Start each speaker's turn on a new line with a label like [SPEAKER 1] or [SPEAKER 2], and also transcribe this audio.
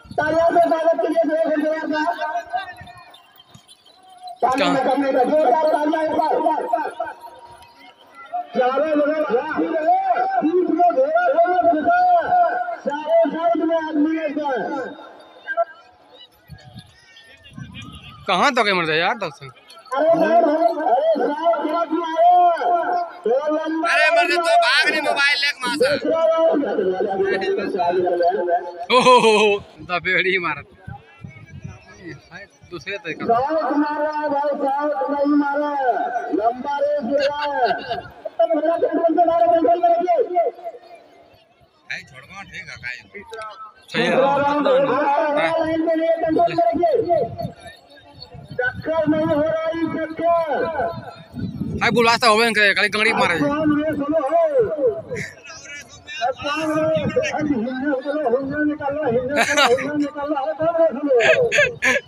[SPEAKER 1] तालियों से स्वागत के लिए जोरदार तालियां करने का जोरदार तालियां एक बार चारों लोग बीच में घोड़ा घोड़ा चारों साइड में आदमी है
[SPEAKER 2] कहाँ तो मर जाए यार दर्शन।
[SPEAKER 3] अरे मर तो भाग रही मोबाइल लेक मासा
[SPEAKER 2] ओहो दबेड़ी मारत दूसरे तरीका
[SPEAKER 1] मारा भाई साउथ नहीं मारा लंबा रेस हो रहा है
[SPEAKER 3] छोड़वा ठीक है काई
[SPEAKER 2] सही है
[SPEAKER 1] लाइन में लिए कंट्रोल करेंगे चक्कर नहीं हो रही चक्कर
[SPEAKER 2] हाय बुलवास्ता होवे करे खाली गंगड़ी मारे
[SPEAKER 1] हिंदू निकालो